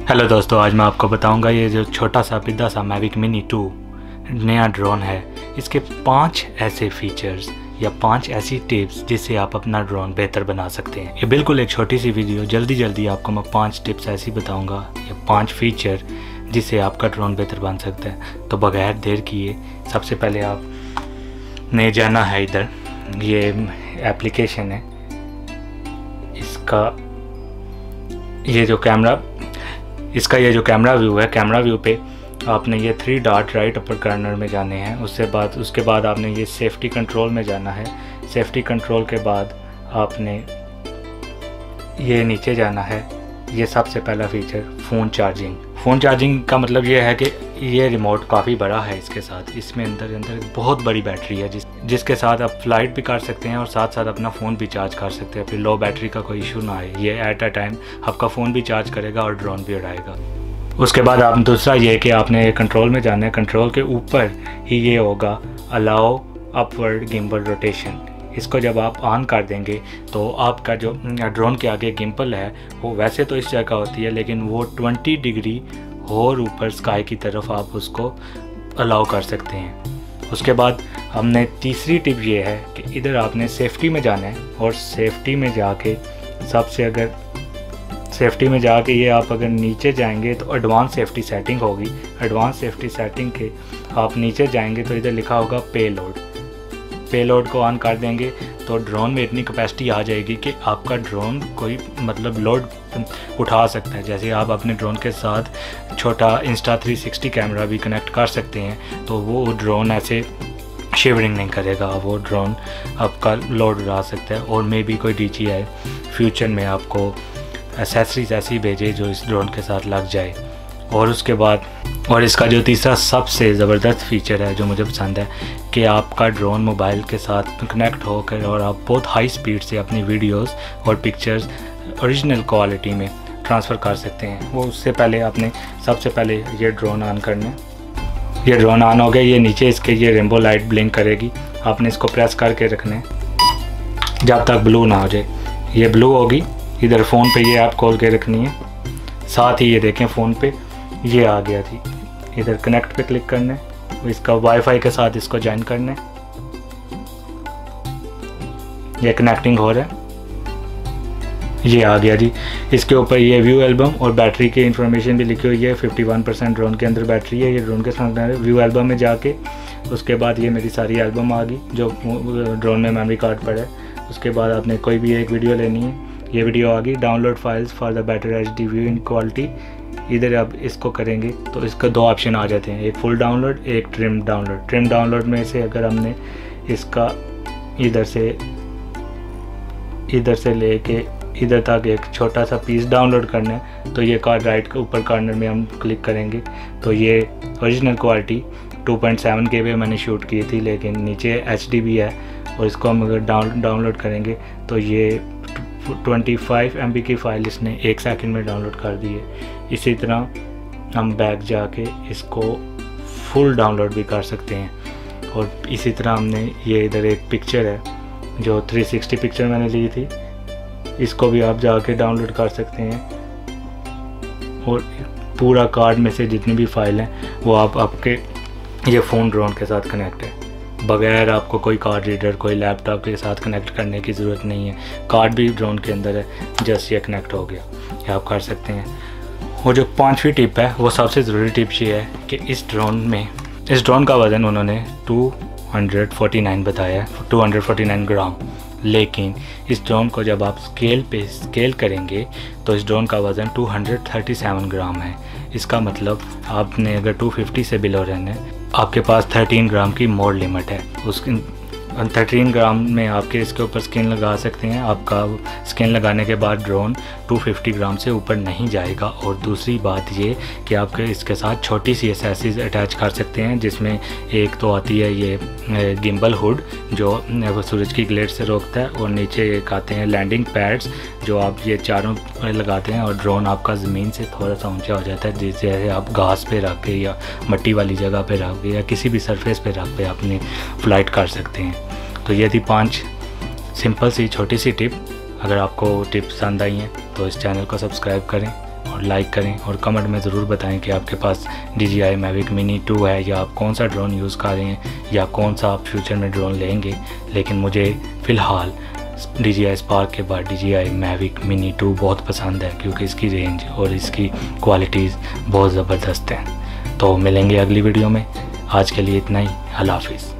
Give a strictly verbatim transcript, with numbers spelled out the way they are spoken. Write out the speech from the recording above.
Hello दोस्तों, आज मैं आपको बताऊंगा ये जो छोटा सा पिद्दा सा मैविक मिनी टू नया ड्रोन है, इसके पांच ऐसे फीचर्स या पांच ऐसी टिप्स जिससे आप अपना ड्रोन बेहतर बना सकते हैं। ये बिल्कुल एक छोटी सी वीडियो, जल्दी जल्दी आपको मैं पांच टिप्स ऐसी बताऊंगा या पांच फीचर जिससे आपका ड्रोन बेहतर बन सकता है। तो बगैर देर किए सबसे पहले आप ने जाना है इधर, ये एप्लीकेशन है इसका, ये जो कैमरा इसका ये जो कैमरा व्यू है, कैमरा व्यू पे आपने ये three dot right upper corner में जाने हैं। उससे बाद उसके बाद आपने ये सेफ्टी कंट्रोल में जाना है। सेफ्टी कंट्रोल के बाद आपने ये नीचे जाना है। ये सबसे पहला feature phone charging. Phone charging का मतलब ये है कि ये रिमोट काफ़ी बड़ा है, इसके साथ इसमें अंदर अंदर बहुत बड़ी बैटरी है जिस जिसके साथ आप फ्लाइट भी कर सकते हैं और साथ साथ अपना फ़ोन भी चार्ज कर सकते हैं। फिर लो बैटरी का कोई इशू ना आए, ये एट अ टाइम आपका फ़ोन भी चार्ज करेगा और ड्रोन भी उड़ाएगा। उसके बाद आप दूसरा ये कि आपने कंट्रोल में जाना है। कंट्रोल के ऊपर ही ये होगा अलाउ अपवर्ड गिम्बल रोटेशन। इसको जब आप ऑन कर देंगे तो आपका जो ड्रोन के आगे गिम्बल है वो वैसे तो इस जगह होती है, लेकिन वो बीस डिग्री और ऊपर स्काई की तरफ आप उसको अलाउ कर सकते हैं। उसके बाद हमने तीसरी टिप ये है कि इधर आपने सेफ्टी में जाना है और सेफ्टी में जाके सबसे अगर सेफ्टी में जाके ये आप अगर नीचे जाएंगे तो एडवांस सेफ्टी सेटिंग होगी। एडवांस सेफ्टी सेटिंग के आप नीचे जाएंगे तो इधर लिखा होगा पे लोड। पे लोड को ऑन कर देंगे तो ड्रोन में इतनी कैपेसिटी आ जाएगी कि आपका ड्रोन कोई मतलब लोड उठा सकता है। जैसे आप अपने ड्रोन के साथ छोटा इंस्टा थ्री सिक्सटी कैमरा भी कनेक्ट कर सकते हैं तो वो ड्रोन ऐसे शिवरिंग नहीं करेगा, वो ड्रोन आपका लोड उठा सकता है। और मे भी कोई डी जी आई फ्यूचर में आपको एसेसरीज ऐसी भेजे जो इस ड्रोन के साथ लग जाए। और उसके बाद और इसका जो तीसरा सबसे ज़बरदस्त फीचर है जो मुझे पसंद है कि आपका ड्रोन मोबाइल के साथ कनेक्ट होकर और आप बहुत हाई स्पीड से अपनी वीडियोस और पिक्चर्स ओरिजिनल क्वालिटी में ट्रांसफ़र कर सकते हैं। वो उससे पहले आपने सबसे पहले ये ड्रोन ऑन करना। ये ड्रोन ऑन हो गया, ये नीचे इसके ये रेनबो लाइट ब्लिंक करेगी। आपने इसको प्रेस करके रखना है जब तक ब्लू ना हो जाए। ये ब्लू होगी, इधर फ़ोन पे ये ऐप खोल के रखनी है। साथ ही ये देखें फ़ोन पे ये आ गया थी, इधर कनेक्ट पे क्लिक करना है, इसका वाईफाई के साथ इसको ज्वाइन करना है। ये कनेक्टिंग हो रहा है, ये आ गया जी। इसके ऊपर ये व्यू एल्बम और बैटरी की इंफॉर्मेशन भी लिखी हुई है। इक्यावन परसेंट ड्रोन के अंदर बैटरी है। ये ड्रोन के साथ व्यू एल्बम में जाके उसके बाद ये मेरी सारी एल्बम आ गई जो ड्रोन में मेमोरी कार्ड पर है। उसके बाद आपने कोई भी एक वीडियो लेनी है, ये वीडियो आ गई। Download files for the better H D view in quality. इधर आप इसको करेंगे तो इसका दो ऑप्शन आ जाते हैं, एक फुल डाउनलोड, एक ट्रिम डाउनलोड। ट्रिम डाउनलोड में से अगर हमने इसका इधर से इधर से लेके इधर तक एक छोटा सा पीस डाउनलोड करना है तो ये कार्ड राइट के ऊपर कॉर्नर में हम क्लिक करेंगे तो ये original quality two point seven के पे मैंने शूट की थी, लेकिन नीचे एच डी भी है। और इसको हम अगर डाउन डाउनलोड करेंगे तो ये पच्चीस एम बी की फ़ाइल इसने एक सेकंड में डाउनलोड कर दी है। इसी तरह हम बैक जाके इसको फुल डाउनलोड भी कर सकते हैं। और इसी तरह हमने ये इधर एक पिक्चर है जो थ्री सिक्सटी पिक्चर मैंने ली थी, इसको भी आप जाके डाउनलोड कर सकते हैं। और पूरा कार्ड में से जितनी भी फाइल हैं वो आप आपके ये फ़ोन ड्रोन के साथ कनेक्ट है, बगैर आपको कोई कार्ड रीडर कोई लैपटॉप के साथ कनेक्ट करने की ज़रूरत नहीं है। कार्ड भी ड्रोन के अंदर है, जस्ट ये कनेक्ट हो गया, ये आप कर सकते हैं। और जो पांचवी टिप है वो सबसे ज़रूरी टिप ये है कि इस ड्रोन में इस ड्रोन का वज़न उन्होंने दो सौ उनचास बताया है, दो सौ उनचास ग्राम। लेकिन इस ड्रोन को जब आप स्केल पे स्केल करेंगे तो इस ड्रोन का वज़न दो सौ सैंतीस ग्राम है। इसका मतलब आपने अगर दो सौ पचास से बिलो रहना है, आपके पास तेरह ग्राम की मोर लिमिट है। उस तेरह ग्राम में आपके इसके ऊपर स्किन लगा सकते हैं। आपका स्किन लगाने के बाद ड्रोन दो सौ पचास ग्राम से ऊपर नहीं जाएगा। और दूसरी बात ये कि आपके इसके साथ छोटी सी एसेसरीज अटैच कर सकते हैं, जिसमें एक तो आती है ये गिम्बल हुड जो सूरज की ग्लेयर से रोकता है, और नीचे एक आते हैं लैंडिंग पैड्स जो आप ये चारों लगाते हैं और ड्रोन आपका ज़मीन से थोड़ा सा ऊंचा हो जाता है। जैसे आप घास पे रख के या मट्टी वाली जगह पे रख के या किसी भी सरफेस पे रख के अपनी फ़्लाइट कर सकते हैं। तो ये थी पांच सिंपल सी छोटी सी टिप। अगर आपको टिप पसंद आई हैं तो इस चैनल को सब्सक्राइब करें और लाइक करें और कमेंट में ज़रूर बताएं कि आपके पास D J I Mavic mini two है या आप कौन सा ड्रोन यूज़ कर रहे हैं या कौन सा आप फ्यूचर में ड्रोन लेंगे। लेकिन मुझे फ़िलहाल डी जी आई स्पार्क के बाद D J I Mavic mini two बहुत पसंद है, क्योंकि इसकी रेंज और इसकी क्वालिटीज़ बहुत ज़बरदस्त हैं। तो मिलेंगे अगली वीडियो में, आज के लिए इतना ही। अल्लाह हाफिज़।